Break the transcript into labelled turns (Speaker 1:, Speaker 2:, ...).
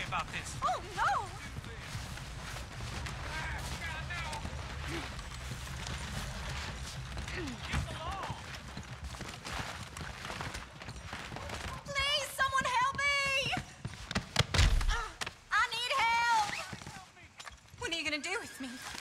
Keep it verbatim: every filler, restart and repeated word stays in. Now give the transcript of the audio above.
Speaker 1: about this.
Speaker 2: Oh, no! Please, someone help me! I need help! What are you gonna do with me?